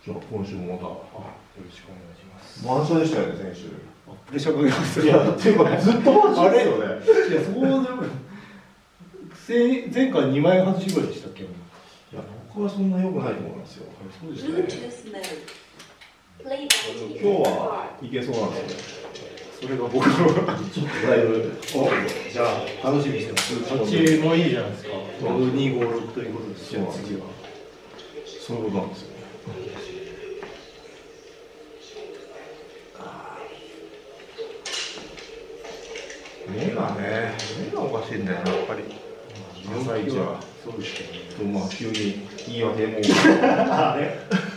じゃあ今週もまたよろしくお願いします。 満車でしたよね、先週。 プレッシャーかけます。 いや、っていうかずっと満車ですよね。 いや、そうでも前回2枚外しぐらいでしたっけ？いや、僕はそんな良くないと思いますよ。 そうですね。 今日はいけそうなんですよね。 それが僕のちょっとだいぶ。 じゃあ楽しみにしてます。こっちもいいじゃないですか。6256ということですよ。次は。 そういうことなんですよね。目がおかしいんだよな、やっぱり。朝一は。 そうですけどね。まあ、急に言い訳も。 あれ。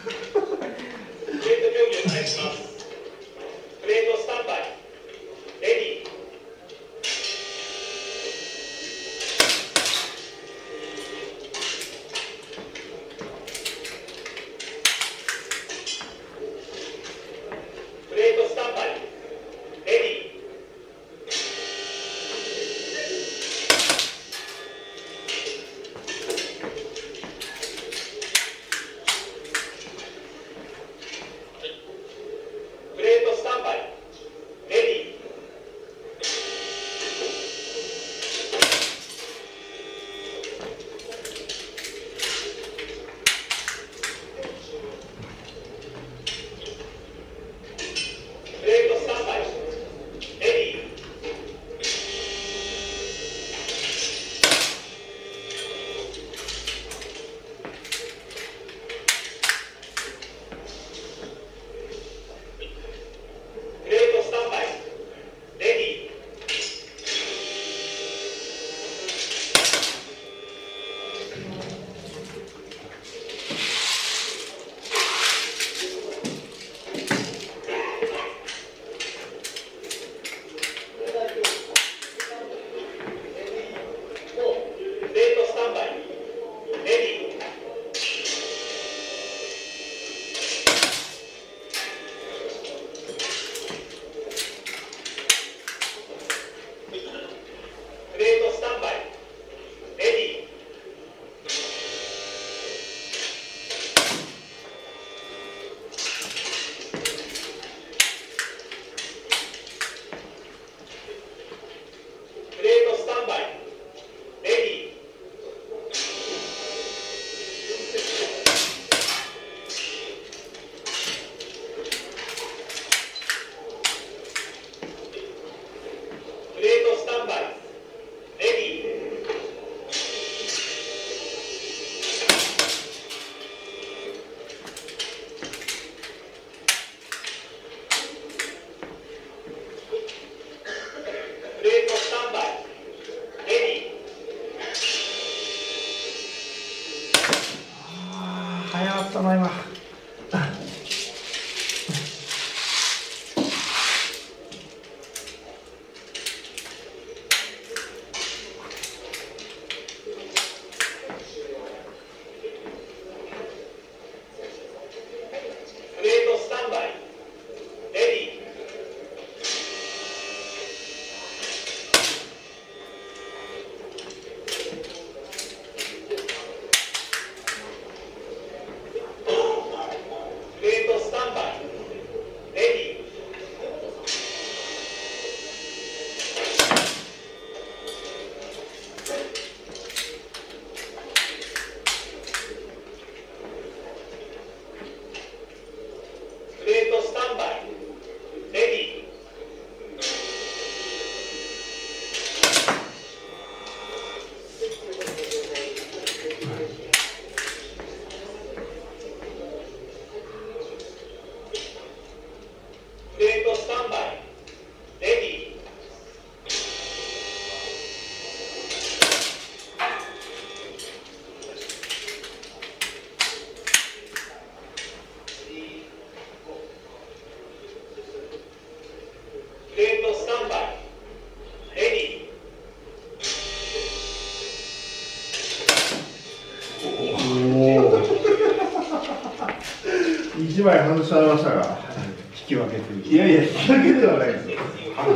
早かったな、今。1枚外しちゃいましたが、 引き分けという。 いやいや、引き分けではないですよ。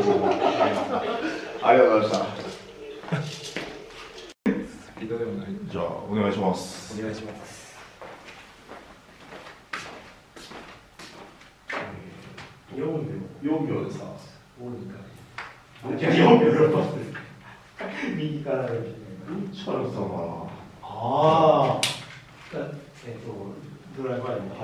ありがとうございました。 スピードではない。 じゃあ、お願いします。 お願いします。 4秒ですか。 じゃあ4秒6発です。右からどっちから打ったのかな。 ああ。ドライバーに。はい。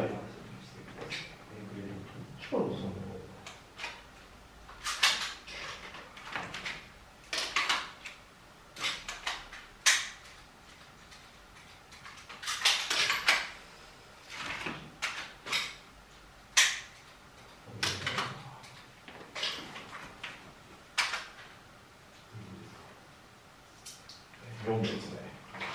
力打ったの。4秒ですね。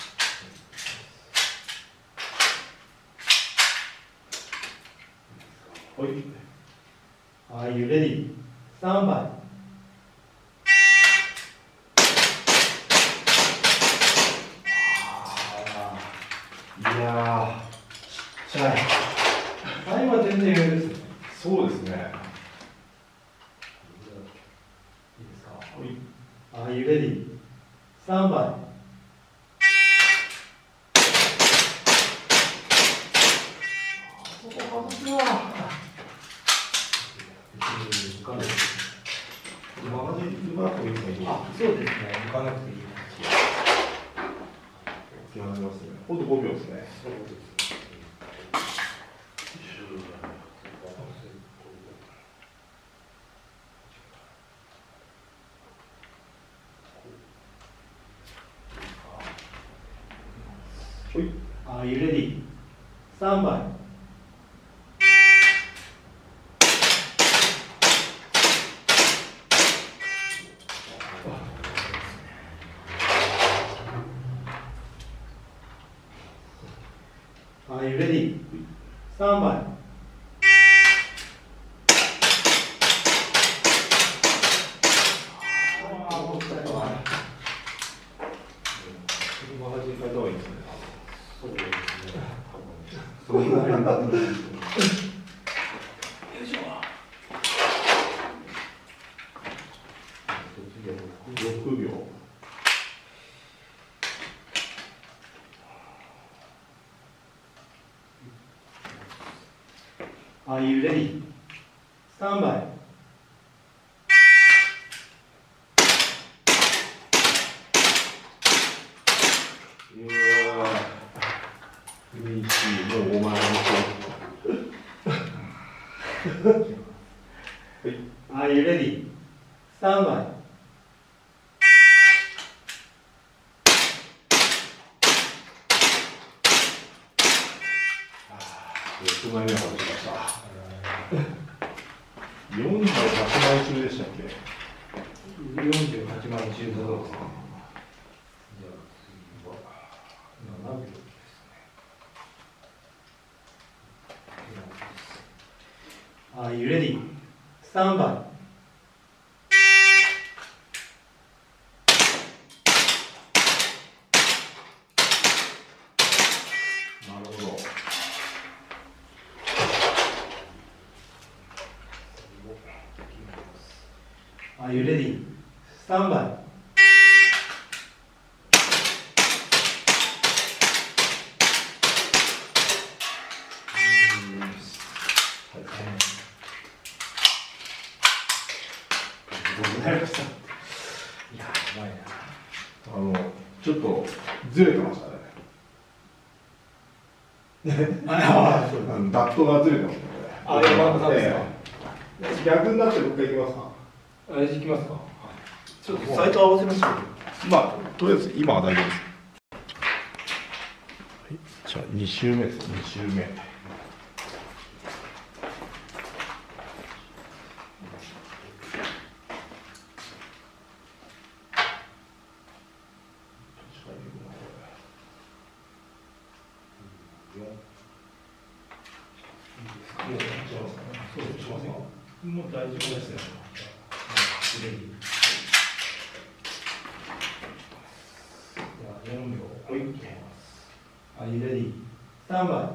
はい。Are you ready? 3番。 いやー、ちっちゃい。 タイムは全然余裕ですね。 そうですね。 いいですか。Are you ready? 3番。そうですね。向かなくていい。 決まりますね。ほんと5秒ですね。 Are you ready? 3番。Are you ready? 3番。そうですね。そういうのがよいしょ。 6秒。 Are you ready? 3番。 嬉しい、もうお前の Are you ready? 3番。 6枚目が外しました。48枚中でしたっけ 48枚中だそうですね。じゃあ次は7秒ですね。Are you ready? 3番。 なるほど。 Are you ready? 3番。いや、うまいな。 ちょっとずれてましたね。ダットがずれてますね。 あ、山田さんですか。 逆になってもう一回いきますか。 あれ行きますか。ちょっとサイト合わせましょう。 まあ、とりあえず今は大丈夫です。はい、じゃあ2周目です。2周目。 もう大丈夫ですよ。4秒。はい。Are you ready? 3番。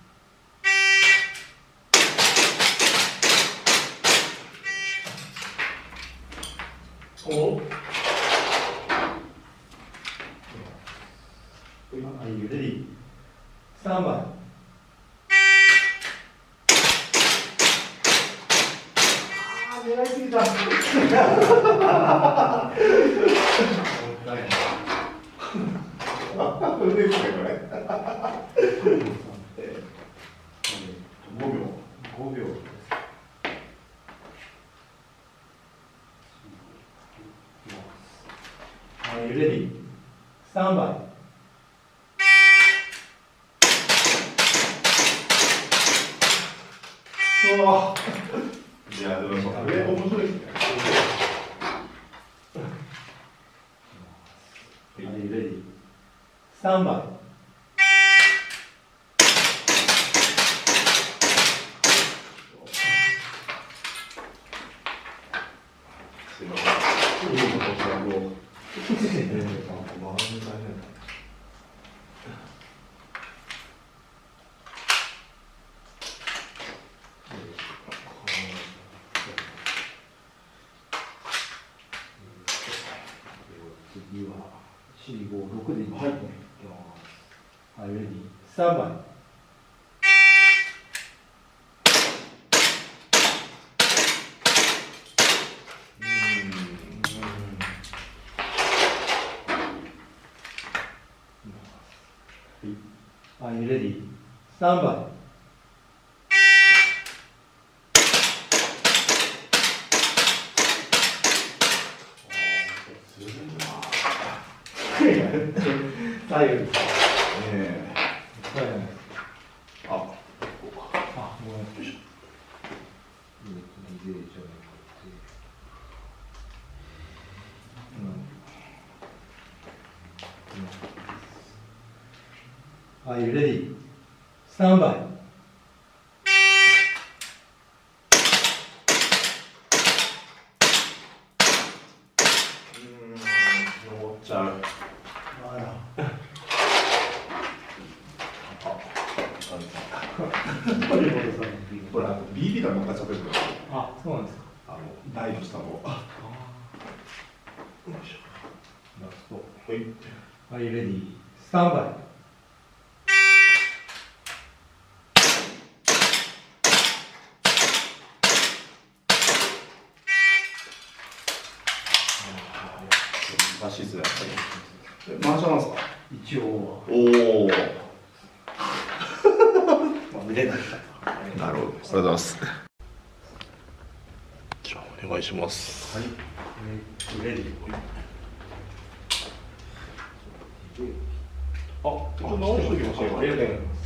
お。Are you ready? 3番。 やりすぎた。これですね、これ。5秒。5秒。 はい、レディー。スタンバイ。 うわ。いや、でも、これ面白いですね。 はい、レディー。スタンバイ。 すいません。いいことしたもう。 次は4、5、6でいきます。はい、レディー。スタンバイ。はい、レディー。スタンバイ。左右です。 あ、こうか。 あ、ごめんなさい。はい、レディー。スタンバイ。 登っちゃう。 あら。 これBB が乗っかっちゃってる。 あ、そうなんですか。 台の下の。よいしょ。 ラスト。 はい。 はい、レディー。スタンバイ。 難しいですね。満車なんですか。 一応は。 おお。 見れない。 なるほど。ありがとうございます。じゃあお願いします。 はい。レディー。 直しておきましょう。 ありがとうございます。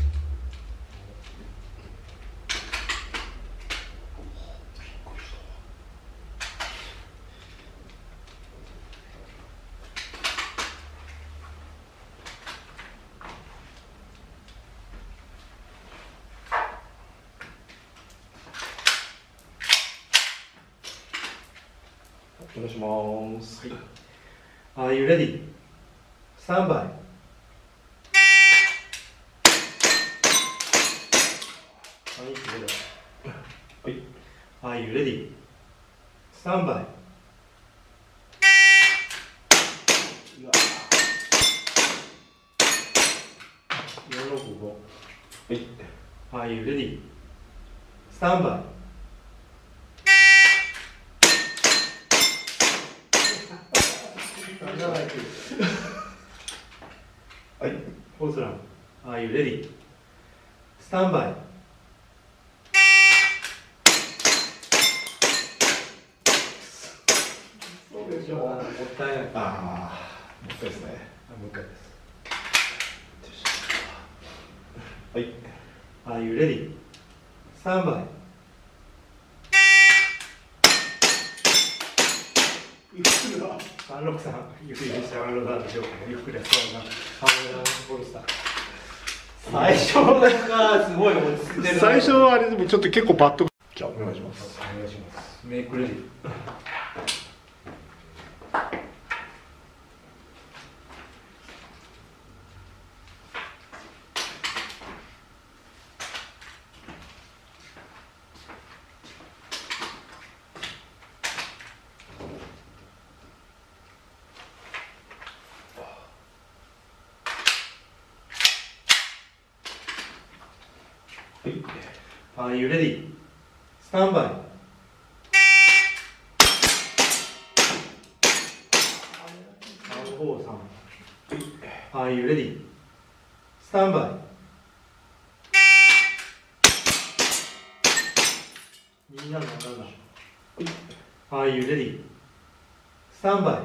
お願いします。 Are you ready? スタンバイ。 はい。 Are you ready? スタンバイ。465。 はい。 Are you ready? スタンバイ。 はい。 フォースラン。Are you ready? スタンバイ。 そうでしょう。 もったいない。 ああ、もったいですね。 もう一回です。 はい。 Are you ready? スタンバイ。363、ゆっくりでした。ゆっくりやそうな。最初がすごい落ち着いてる。 最初はあれでもちょっと結構バッと。じゃあお願いします。 お願いします。メイクレディ。Are you ready? スタンバイ。 Are you ready? Stand by. 2777 Are you ready? Stand by.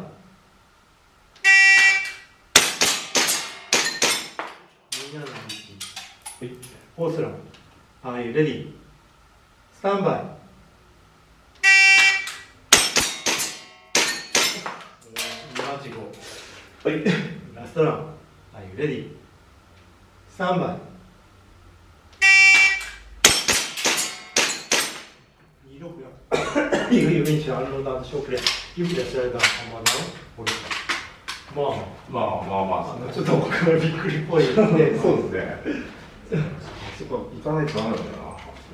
2721フォースラン Are you ready? Stand by. 285はいラストラン Are you ready? Stand by. 264いいよ、ベンチのアンローダーショープでゆっくりやせられたらまだ俺まあちょっと僕もびっくりっぽいねそうですね。そこ行かないとダメなんだよな。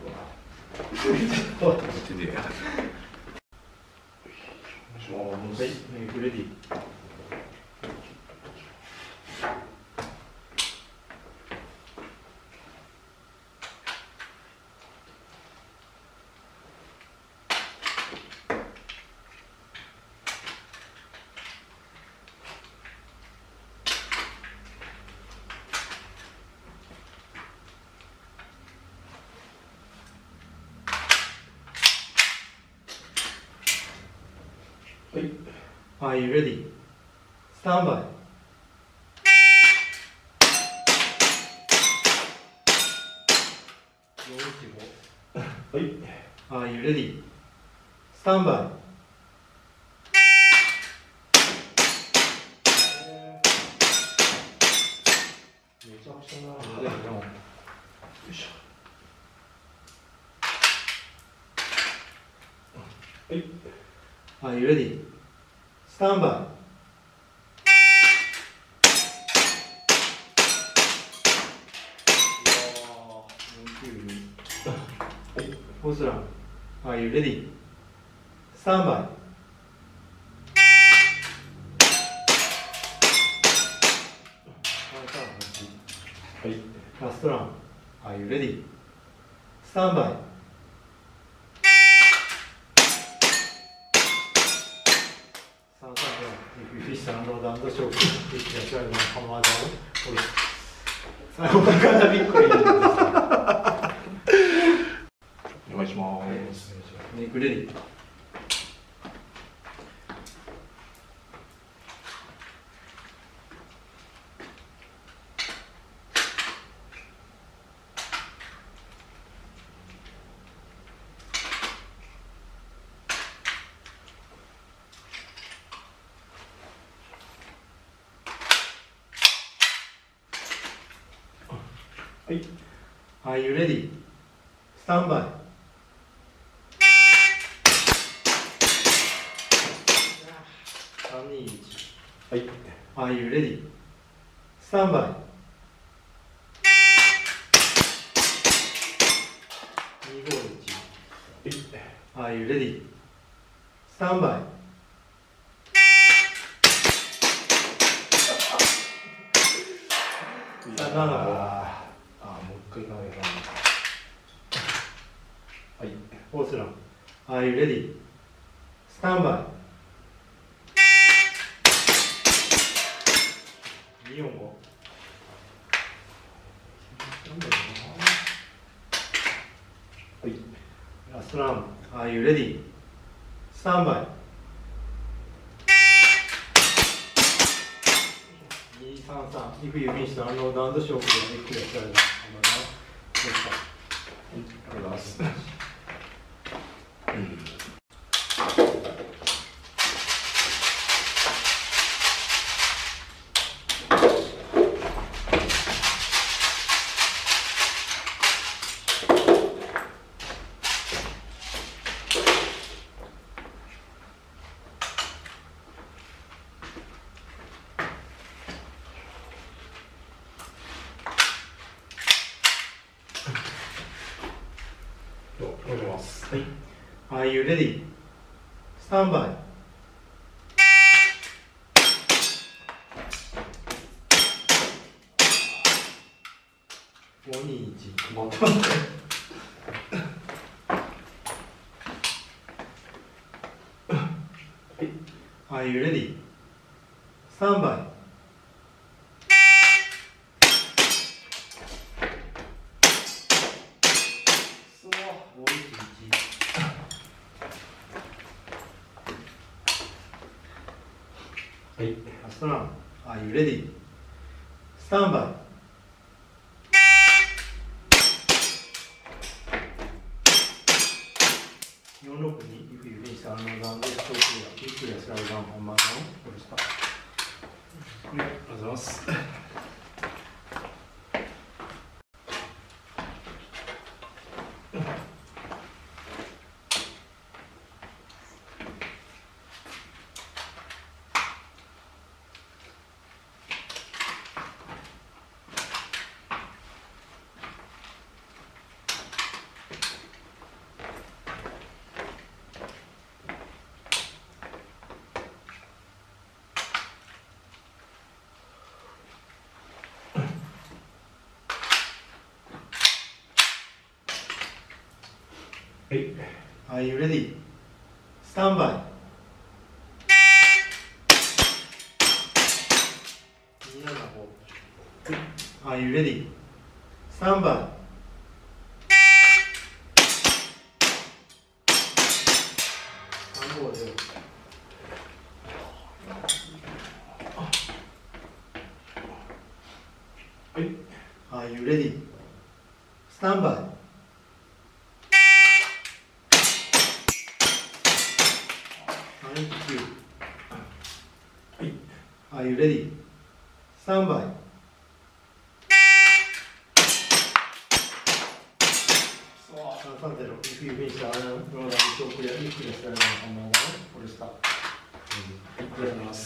こっちで。 はい、メイクレディ。はい、Are you ready? Stand by. はい、Are you ready? Stand by. めちゃくちゃなので、よいしょ。はい、Are you ready? Stand by. フォースラン Are you ready? Stand by. はい、ラストラン Are you ready? Stand by. フィッシュ&ランドショープ、フィッシュが知られたハマーダーを、これ、最後からびっくりお願いします。 メイクレディ。はい。Are you ready? Stand by. 321はい。Are you ready? Stand by. 251はい。Are you ready? Stand by. 375 もう一回行かないかな。 はい、フォースラン Are you ready? Stand by. 245はい、ラストラン Are you ready? Stand by. 233イフ郵便士のランドショープでゆっくりやってられる。どうですか。 ありがとうございます。お願いします。 はい。Are you ready? Stand by. 521また。Are you ready? Stand by. はい。ラストラン。Are you ready? スタンバイ。462 if you finish the unknown round, stop here. Quickly slow down on my own. これした。ありがとうございます。はい。Are you ready? スタンバイ。275。Are you ready? スタンバイ。350。はい。Are you ready? スタンバイ。はい。Are you ready? スタンバイ。330。If you finish the roll and show clear, if you finish the roll andこれした。ありがとうございます。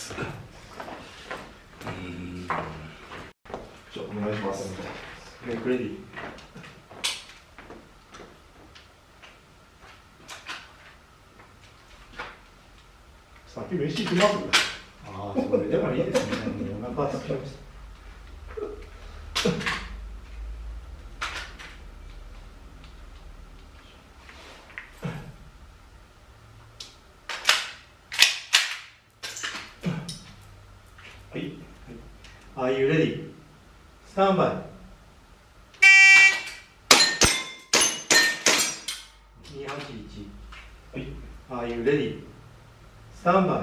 じゃあお願いします。 Make ready. 先飯行きます？ ああ、それでもいいですね。もうお腹空きました。はい。Are you ready? スタンバイ。281。 はい。 Are you ready? スタンバイ。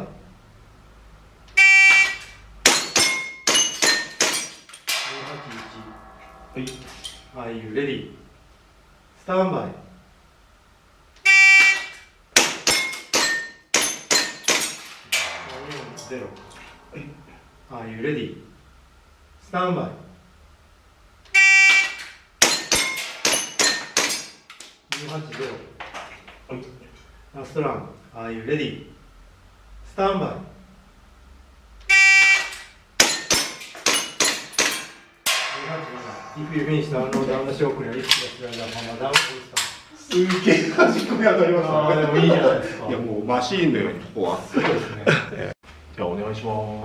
はい。 Are you ready? スタンバイ。0。 はい。 Are you ready? スタンバイ。280。 はい。 ラストラン。Are you ready? スタンバイ。If you finish the unknown down the show clear, if you finish the unknown down, すげえ端っこに当たりますね。 ああ、でもいいじゃないですか。 いやもうマシーンのようにここは。 そうですね。 じゃあお願いします。 はい。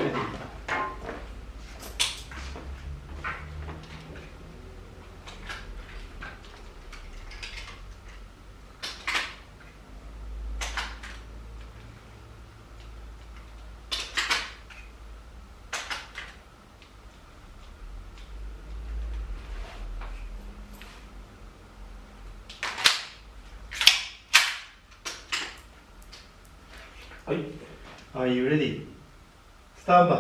はい。 Are you ready? スタンバイ。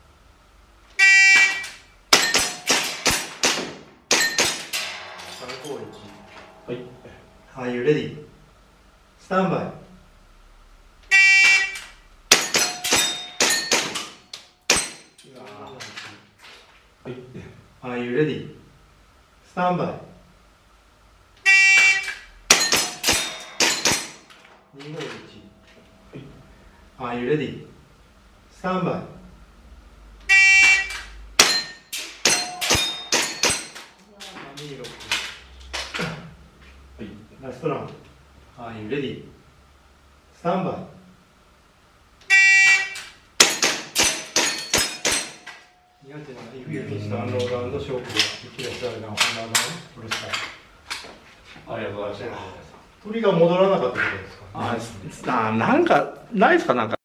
はい。 Are you ready? スタンバイ。 はい。 Are you ready? スタンバイ。251。Are you ready? スタンバイ。 はい。 ラストラン。Are you ready? スタンバイ。287。If you finish the unload and show clear, if you finish the unload and full start. ありがとうございました。鳥が戻らなかったことですか？ なんかないですかなんか。